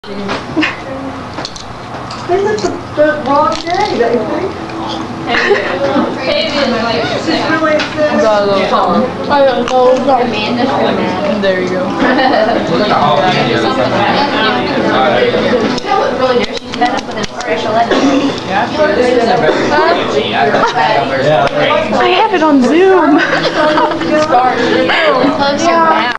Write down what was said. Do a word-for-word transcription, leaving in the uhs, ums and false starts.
Isn't it the, the wrong day that you think? She's really sick. Got a little something. I don't know. Amanda's really mad. There you go. She's fed up with an official letter. I have it on Zoom. Close your mouth.